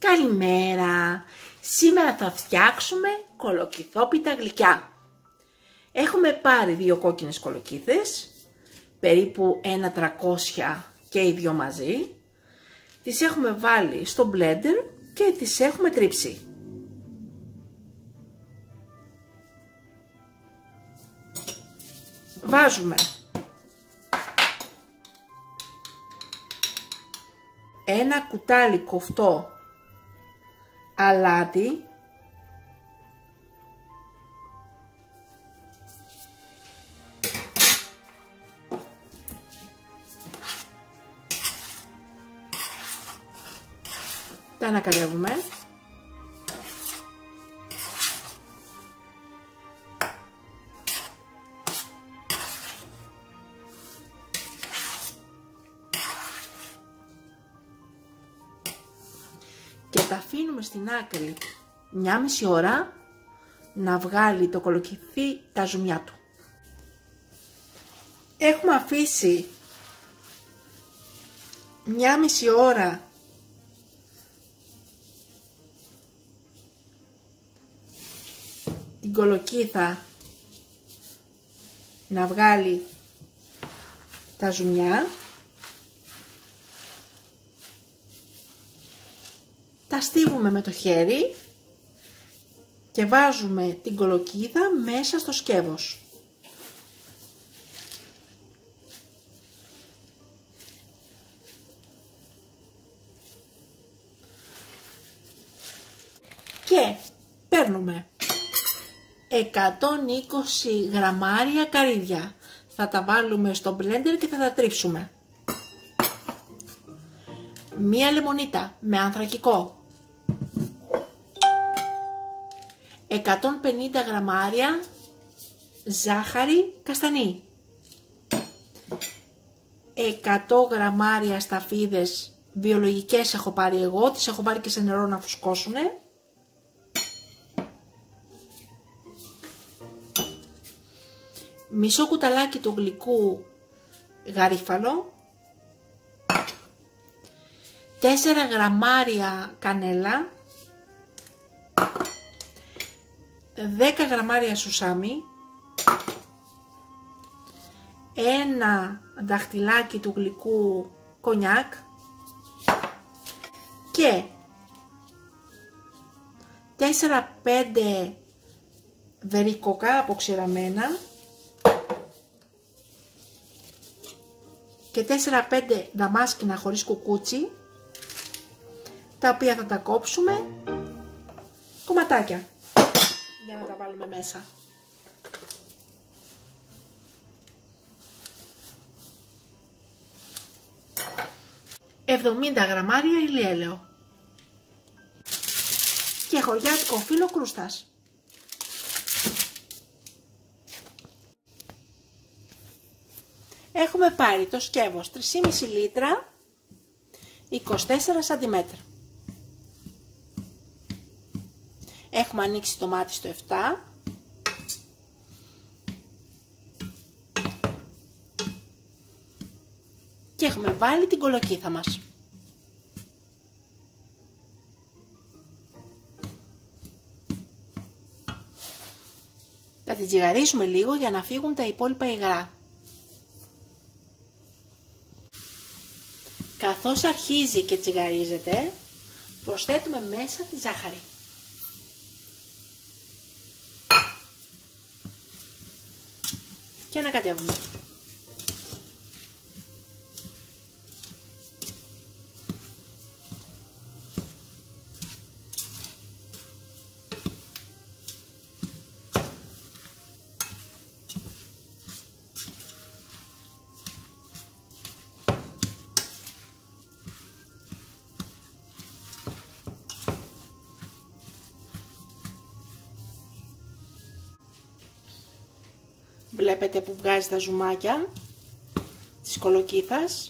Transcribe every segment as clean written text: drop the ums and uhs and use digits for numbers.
Καλημέρα! Σήμερα θα φτιάξουμε κολοκυθόπιτα γλυκιά. Έχουμε πάρει 2 κόκκινες κολοκύθες, περίπου 1.300 και οι 2 μαζί. Τις έχουμε βάλει στο blender και τις έχουμε τρίψει. Βάζουμε ένα κουτάλι κοφτό αλάτι, τα ανακαλεύουμε, και τα αφήνουμε στην άκρη 1,5 ώρα να βγάλει το κολοκυθί τα ζουμιά του. Έχουμε αφήσει 1,5 ώρα την κολοκύθα να βγάλει τα ζουμιά. Τα στίβουμε με το χέρι και βάζουμε την κολοκύθα μέσα στο σκεύος. Και παίρνουμε 120 γραμμάρια καρύδια. Θα τα βάλουμε στο blender και θα τα τρίψουμε. Μία λεμονίτα με ανθρακικό. 150 γραμμάρια ζάχαρη καστανή. 100 γραμμάρια σταφίδες βιολογικές έχω πάρει εγώ, τις έχω πάρει και σε νερό να φουσκώσουνε. Μισό κουταλάκι του γλυκού γαρίφαλο. 4 γραμμάρια κανέλα. 10 γραμμάρια σουσάμι. 1 δαχτυλάκι του γλυκού κονιάκ. Και 4-5 βερικοκά αποξηραμένα. Και 4-5 δαμάσκηνα χωρίς κουκούτσι, τα οποία θα τα κόψουμε κομματάκια για να τα βάλουμε μέσα. ...70 γραμμάρια ηλιέλαιο και χωριάτικο φύλλο κρούστας. Έχουμε πάρει το σκεύος 3,5 λίτρα, 24 cm. Έχουμε ανοίξει το μάτι στο 7 και έχουμε βάλει την κολοκύθα μας. Θα την τσιγαρίσουμε λίγο για να φύγουν τα υπόλοιπα υγρά. Καθώς αρχίζει και τσιγαρίζεται, προσθέτουμε μέσα τη ζάχαρη. Και ανακατεύουμε. Βλέπετε που βγάζει τα ζουμάκια της κολοκύθας.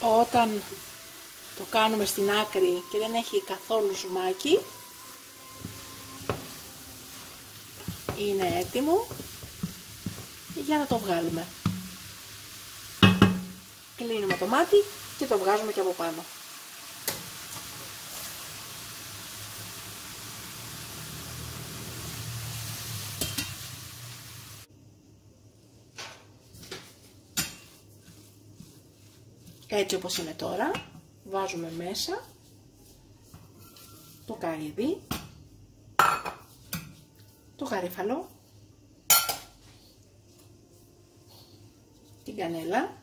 Όταν το κάνουμε στην άκρη και δεν έχει καθόλου ζουμάκι, είναι έτοιμο για να το βγάλουμε. Κλείνουμε το μάτι και το βγάζουμε και από πάνω. Έτσι όπως είναι τώρα, βάζουμε μέσα το καρύδι, το γαρίφαλο, την κανέλα,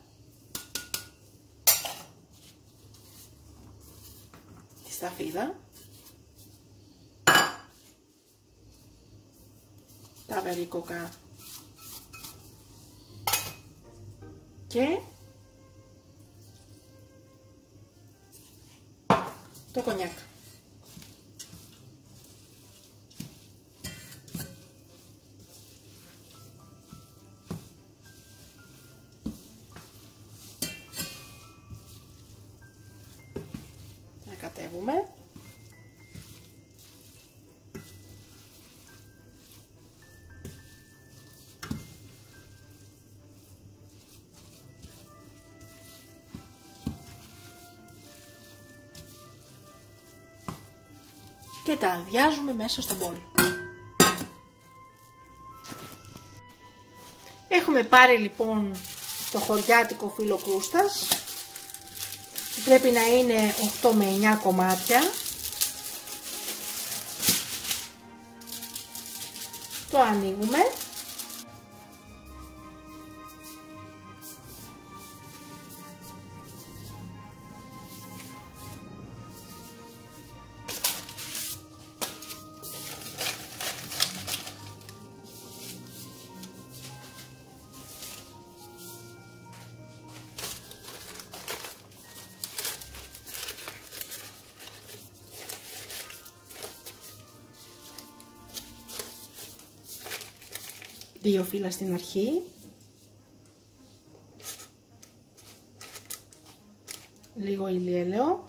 τη σταφίδα, τα βερίκοκα και το κονιάκ. Να κατέβουμε. Και τα αδειάζουμε μέσα στο μπολ. Έχουμε πάρει λοιπόν το χωριάτικο φύλλο κρούστας. Πρέπει να είναι 8 με 9 κομμάτια. Το ανοίγουμε. Δύο φύλλα στην αρχή, λίγο ηλιέλαιο,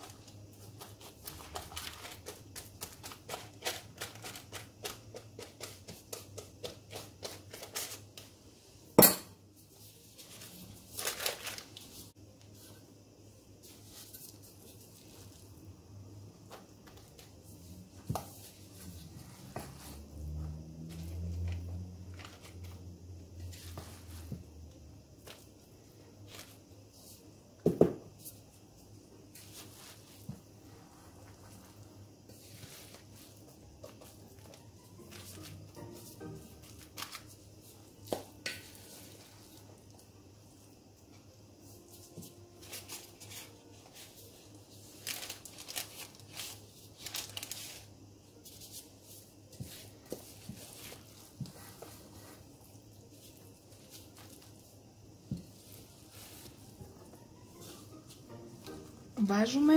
βάζουμε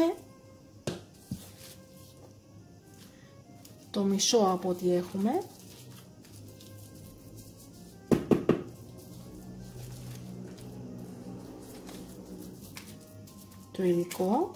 το μισό από ό,τι έχουμε, το υλικό,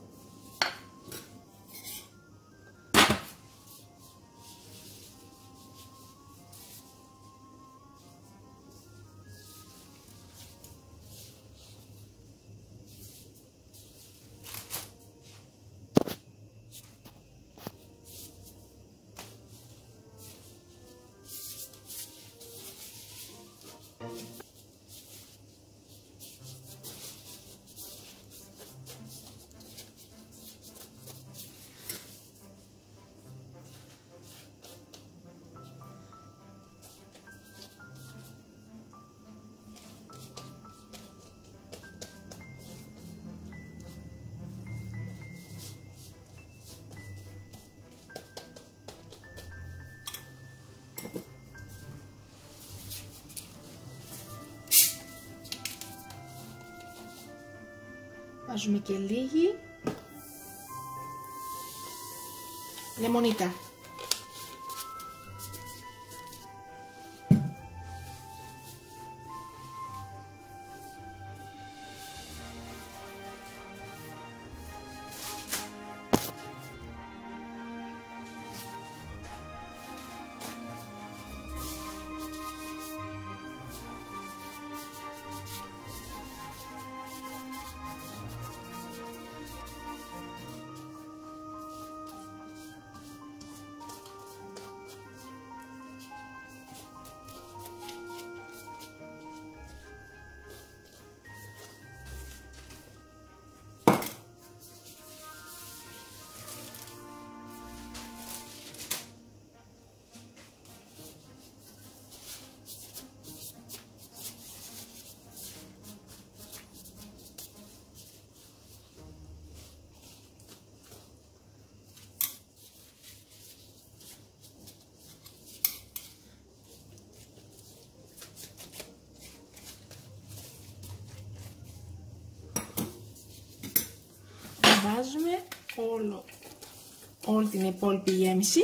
βάζουμε και λίγη λεμονίτα. βάζουμε όλη την υπόλοιπη γέμιση.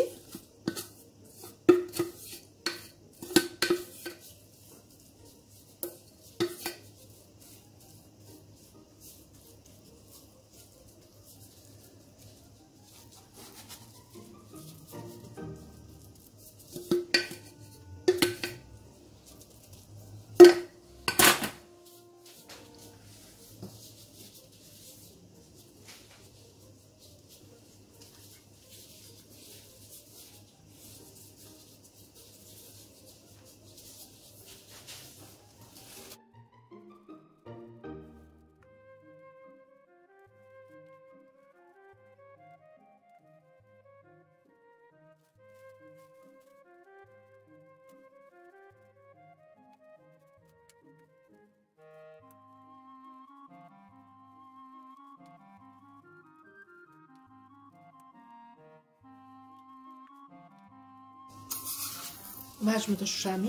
Βάζουμε το σουσάμι.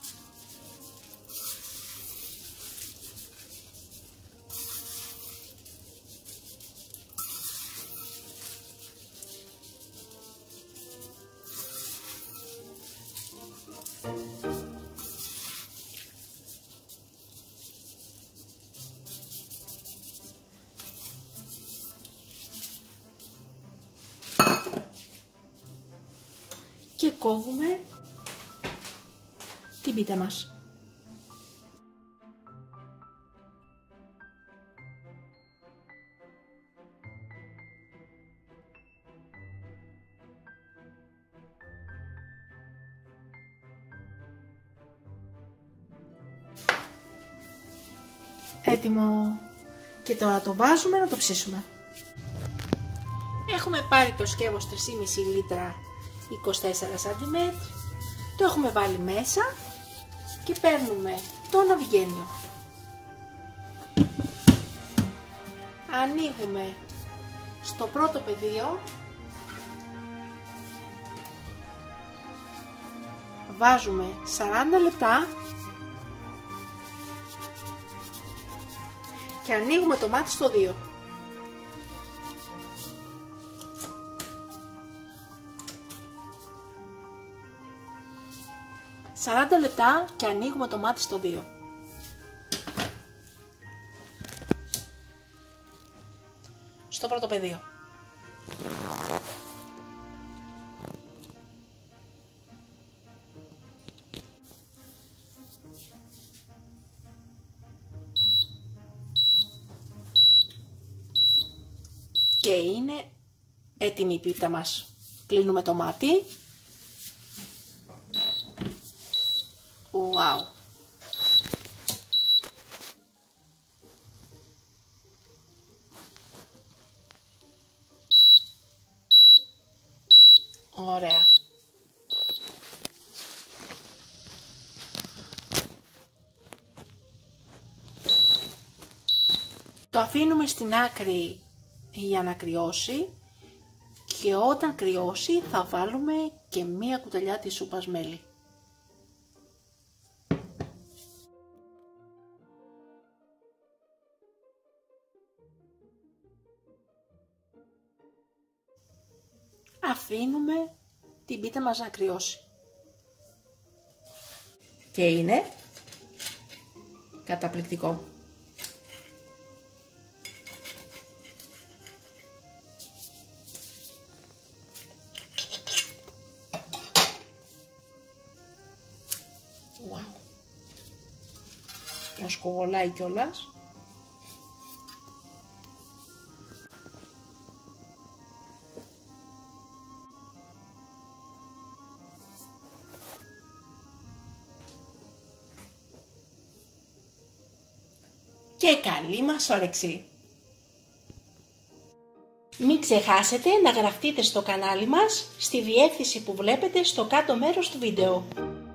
Και κόβουμε την πίτα μας. Έτοιμο. Και τώρα το βάζουμε να το ψήσουμε. Έχουμε πάρει το σκεύος 3,5 λίτρα 24 cm, το έχουμε βάλει μέσα και παίρνουμε το ναυγένιο. Ανοίγουμε στο πρώτο πεδίο, βάζουμε 40 λεπτά και ανοίγουμε το μάτι στο 2. «40 λεπτά και ανοίγουμε το μάτι στο 2. Στο πρώτο πεδίο. Και είναι έτοιμη η πίτα μας. Κλείνουμε το μάτι. Wow. Ωραία. Το αφήνουμε στην άκρη για να κρυώσει και όταν κρυώσει θα βάλουμε και μία κουταλιά της σούπας μέλι. Αφήνουμε την πίτα μας να κρυώσει. Και είναι καταπληκτικό. Wow. Να σκοβολάει κιόλας. Και καλή μας όρεξη! Μην ξεχάσετε να γραφτείτε στο κανάλι μας στη διεύθυνση που βλέπετε στο κάτω μέρος του βίντεο.